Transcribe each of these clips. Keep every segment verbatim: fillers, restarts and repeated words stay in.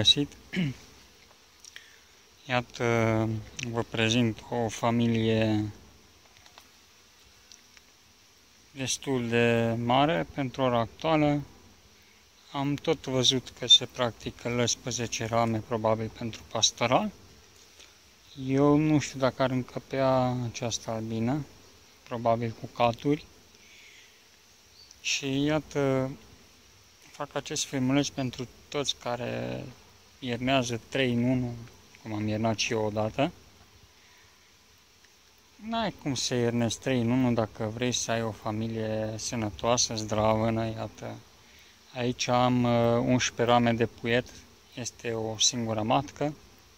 găsit! Iată, vă prezint o familie destul de mare pentru ora actuală. Am tot văzut că se practică lăzi pe zece rame, probabil pentru pastoral. Eu nu știu dacă ar încăpea această albină, probabil cu caturi. Și iată, fac acest filmuleț pentru toți care iernează trei în unu, cum am iernat și eu odată. N-ai cum să iernezi trei în unu dacă vrei să ai o familie sănătoasă, zdravă. Iată, aici am unsprezece rame de puiet, este o singură matcă.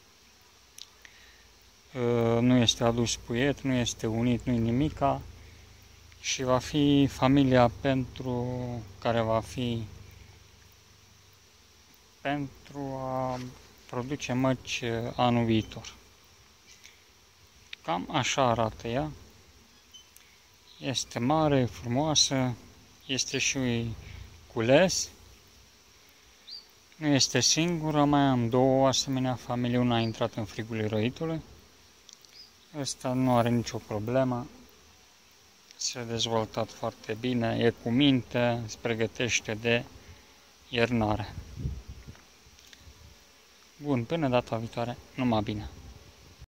Nu este adus puiet, nu este unit, nu-i nimica. Și va fi familia pentru care va fi pentru a produce măci anul viitor. Cam așa arată ea. Este mare, frumoasă, este și cules. Nu este singură, mai am două asemenea familii, una a intrat în frigul răitului. Ăsta nu are nicio problemă. S-a dezvoltat foarte bine, e cu minte, se pregătește de iernare. Bun, până data viitoare, numai bine!